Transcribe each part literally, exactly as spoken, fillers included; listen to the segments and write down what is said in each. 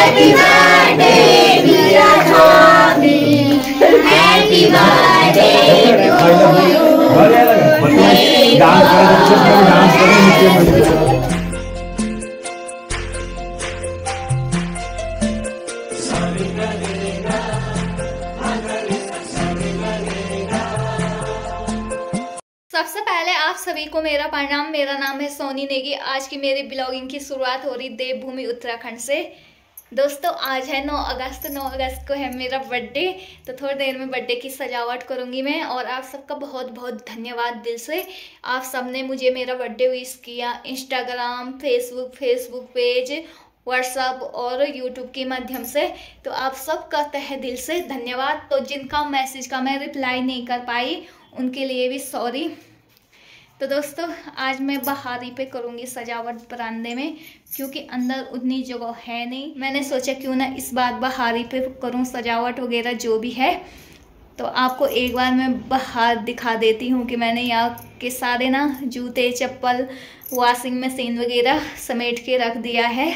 Happy birthday Meera Swami, happy birthday to you. सबसे पहले आप सभी को मेरा प्रणाम। मेरा नाम है सोनी नेगी। आज की मेरी ब्लॉगिंग की शुरुआत हो रही देवभूमि उत्तराखंड से। दोस्तों आज है नौ अगस्त। नौ अगस्त को है मेरा बर्थडे, तो थोड़ी देर में बर्थडे की सजावट करूंगी मैं। और आप सबका बहुत बहुत धन्यवाद दिल से। आप सब ने मुझे मेरा बर्थडे विश किया Instagram, Facebook Facebook page, WhatsApp और यूट्यूब के माध्यम से। तो आप सबका तहे दिल से धन्यवाद। तो जिनका मैसेज का मैं रिप्लाई नहीं कर पाई उनके लिए भी सॉरी। तो दोस्तों आज मैं बाहरी पे करूँगी सजावट बरामदे में, क्योंकि अंदर उतनी जगह है नहीं। मैंने सोचा क्यों ना इस बार बाहरी पे करूँ सजावट वगैरह जो भी है। तो आपको एक बार मैं बाहर दिखा देती हूँ कि मैंने यहाँ के सारे ना जूते चप्पल वॉशिंग मशीन वगैरह समेट के रख दिया है,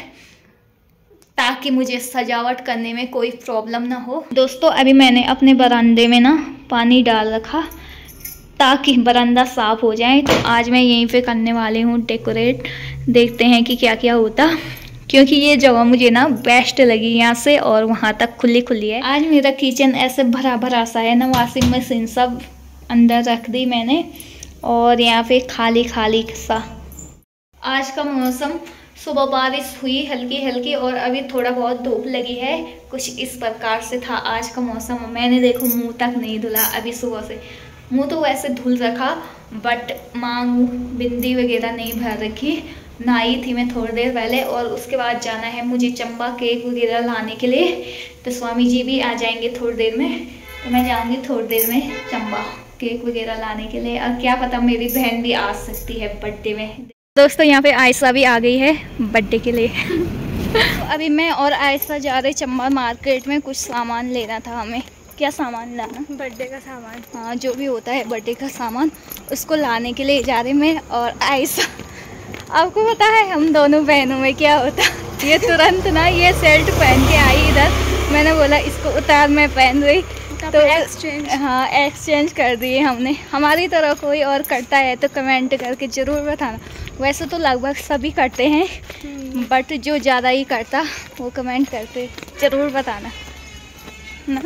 ताकि मुझे सजावट करने में कोई प्रॉब्लम ना हो। दोस्तों अभी मैंने अपने बरामदे में ना पानी डाल रखा ताकि बरामदा साफ हो जाए। तो आज मैं यहीं पे करने वाली हूँ डेकोरेट। देखते हैं कि क्या क्या होता, क्योंकि ये जगह मुझे ना बेस्ट लगी यहाँ से और वहाँ तक खुली खुली है। आज मेरा किचन ऐसे भरा भरा सा है ना, वॉशिंग मशीन सब अंदर रख दी मैंने और यहाँ पे खाली खाली सा। आज का मौसम सुबह बारिश हुई हल्की हल्की और अभी थोड़ा बहुत धूप लगी है, कुछ इस प्रकार से था आज का मौसम। मैंने देखो मुंह तक नहीं धुला अभी सुबह से। मुंह तो वैसे धुल रखा बट मांग बिंदी वगैरह नहीं भर रखी। नहाई थी मैं थोड़ी देर पहले और उसके बाद जाना है मुझे चंबा केक वगैरह लाने के लिए। तो स्वामी जी भी आ जाएंगे थोड़ी देर में, तो मैं जाऊंगी थोड़ी देर में चंबा केक वगैरह लाने के लिए। और क्या पता मेरी बहन भी आ सकती है बर्थडे में। दोस्तों यहाँ पे आयशा भी आ गई है बर्थडे के लिए। तो अभी मैं और आयशा जा रहे चंबा मार्केट में, कुछ सामान लेना था हमें। क्या सामान लाना? बर्थडे का सामान। हाँ जो भी होता है बर्थडे का सामान, उसको लाने के लिए जा रही मैं और आयशा। आपको पता है हम दोनों बहनों में क्या होता, ये तुरंत ना ये शर्ट पहन के आई इधर। मैंने बोला इसको उतार, मैं पहन रही तो एक्सचेंज। हाँ एक्सचेंज कर दिए हमने। हमारी तरह कोई और करता है तो कमेंट करके ज़रूर बताना। वैसे तो लगभग सभी करते हैं, बट जो ज़्यादा ही करता वो कमेंट करते ज़रूर बताना ना।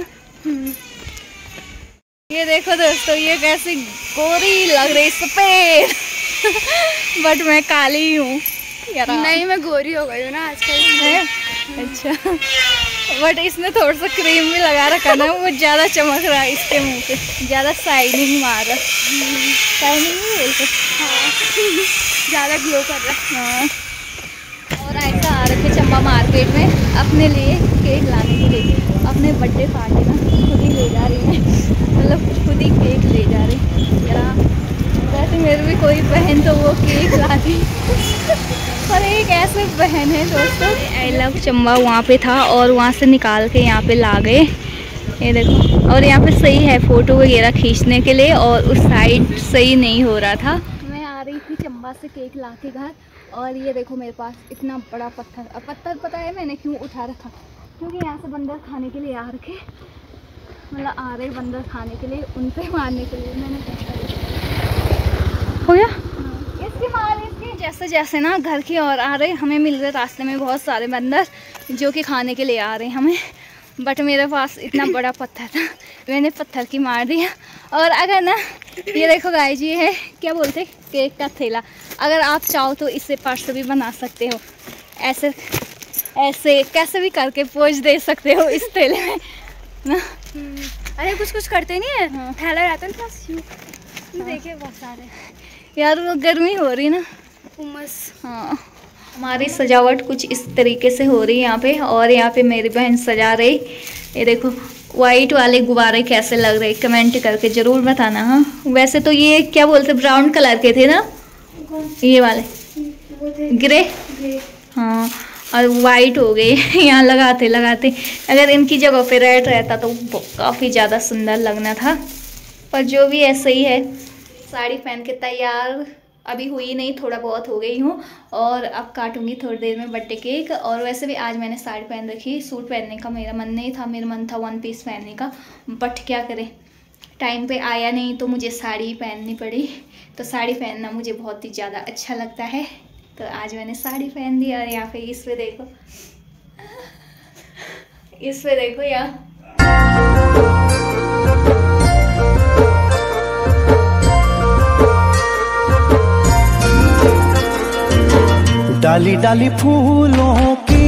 ये देखो दोस्तों ये कैसी गोरी लग रही, सफेद बट मैं काली हूँ। नहीं मैं गोरी हो गई हूँ ना आजकल है। अच्छा बट इसने थोड़ा सा क्रीम भी लगा रखा ना, वो ज़्यादा चमक रहा है इसके मुंह पे, ज़्यादा शाइनिंग मार रहा। शाइनिंग नहीं बोलते, हाँ ज़्यादा ग्लो कर रहा है। हाँ और ऐसा आ रखे चंबा मार्केट में अपने लिए केक लाने के लिए। अपने बर्थडे पार्टी ना खुद ही ले जा रही है, मतलब खुद ही केक ले जा रही यार। वैसे मेरी भी कोई बहन तो वो केक लाती, पर एक ऐसे बहन है दोस्तों। आई लव चंबा वहाँ पे था और वहाँ से निकाल के यहाँ पे ला गए। ये देखो और यहाँ पे सही है फ़ोटो वगैरह खींचने के लिए, और उस साइड सही नहीं हो रहा था। मैं आ रही थी चंबा से केक ला के घर, और ये देखो मेरे पास इतना बड़ा पत्थर। अब पत्थर पता है मैंने क्यों उठा रखा, क्योंकि यहाँ से बंदर खाने के लिए आ रखे, मतलब आ रहे बंदर खाने के लिए, उन पे मारने के लिए मैंने पत्थर हो गया। हाँ। इसकी मार इसकी जैसे जैसे ना घर की ओर आ रहे, हमें मिल रहे रास्ते में बहुत सारे बंदर जो कि खाने के लिए आ रहे हैं हमें। बट मेरे पास इतना बड़ा पत्थर था, मैंने पत्थर की मार दिया। और अगर ना ये देखो गाइस, ये है क्या बोलते केक का थैला। अगर आप चाहो तो इससे पर्स भी बना सकते हो, ऐसे ऐसे कैसे भी करके पोज दे सकते हो इस थैले में ना। अरे कुछ कुछ करते नहीं है। हाँ। थैला रहता है ना, देखिए बहुत सारे यार वो गर्मी हो रही ना, उमस। हाँ हमारी सजावट कुछ इस तरीके से हो रही है यहाँ पे। और यहाँ पे मेरी बहन सजा रही। ये देखो वाइट वाले गुब्बारे कैसे लग रहे, कमेंट करके ज़रूर बताना। हाँ वैसे तो ये क्या बोलते ब्राउन कलर के थे ना, ये वाले ग्रे। हाँ और वाइट हो गए यहाँ लगाते लगाते। अगर इनकी जगह पे रेड रहता तो काफ़ी ज़्यादा सुंदर लगना था, पर जो भी ऐसे ही है। साड़ी पहन के तैयार अभी हुई नहीं, थोड़ा बहुत हो गई हूँ। और अब काटूंगी थोड़ी देर में बर्थडे केक। और वैसे भी आज मैंने साड़ी पहन रखी, सूट पहनने का मेरा मन नहीं था, मेरा मन था वन पीस पहनने का, बट क्या करें टाइम पे आया नहीं तो मुझे साड़ी ही पहननी पड़ी। तो साड़ी पहनना मुझे बहुत ही ज़्यादा अच्छा लगता है, तो आज मैंने साड़ी पहन दी। और यहाँ पे इस पे देखो, इस पे देखो यहाँ डाली डाली फूलों की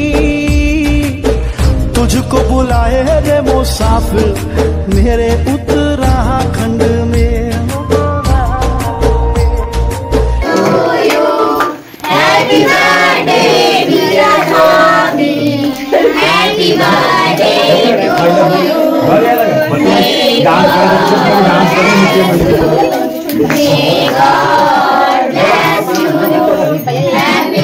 तुझको बुलाए रे मुसाफिर मेरे उत्तराखंड में। Happy birthday dear Swami, happy birthday to you. May God bless you. Happy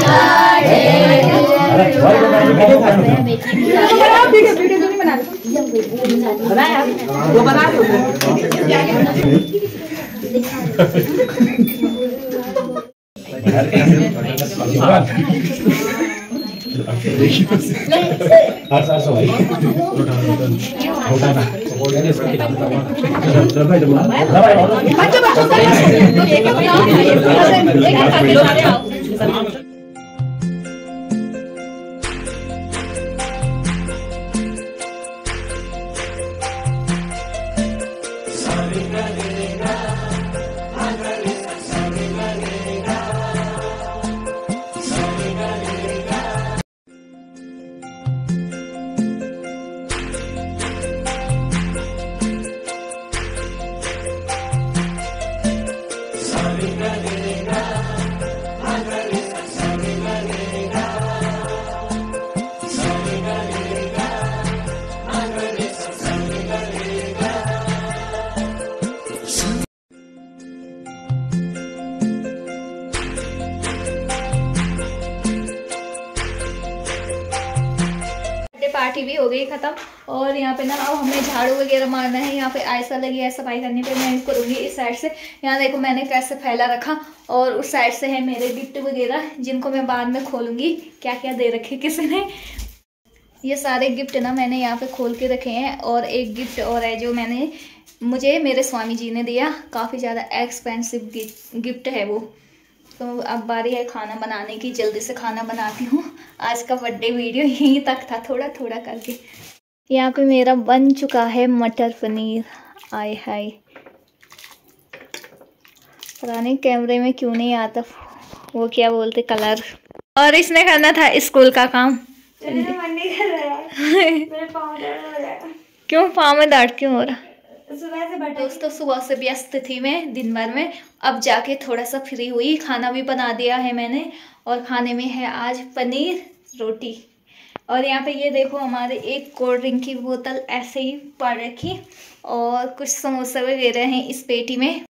party भी हो गई ख़त्म। और यहाँ पे ना अब हमें झाड़ू वगैरह मारना है। यहाँ पे आयसा लगी है सफाई करने पे, मैं करूँगी इस साइड से। यहाँ देखो मैंने कैसे फैला रखा, और उस साइड से है मेरे गिफ्ट वगैरह जिनको मैं बाद में खोलूँगी, क्या क्या दे रखे किसी ने। ये सारे गिफ्ट ना मैंने यहाँ पे खोल के रखे हैं। और एक गिफ्ट और है जो मैंने मुझे मेरे स्वामी जी ने दिया, काफ़ी ज़्यादा एक्सपेंसिव गिफ्ट है वो। तो अब बारी है खाना बनाने की, जल्दी से खाना बनाती हूँ। आज का बर्थडे वीडियो यहीं तक था, थोड़ा थोड़ा करके। यहाँ पे मेरा बन चुका है मटर पनीर। आय हाय, पता नहीं कैमरे में क्यों नहीं आता वो क्या बोलते कलर। और इसने करना था स्कूल का काम। मन नहीं कर रहा है, मेरे पाँव दर्द हो रहा है। क्यों पाँव में दर्द क्यों हो रहा? सुबह से बट दोस्तों सुबह से व्यस्त थी मैं दिन भर में, अब जाके थोड़ा सा फ्री हुई। खाना भी बना दिया है मैंने, और खाने में है आज पनीर रोटी। और यहाँ पे ये देखो हमारे एक कोल्ड ड्रिंक की बोतल ऐसे ही पड़ रखी, और कुछ समोसे वगैरह हैं इस पेटी में।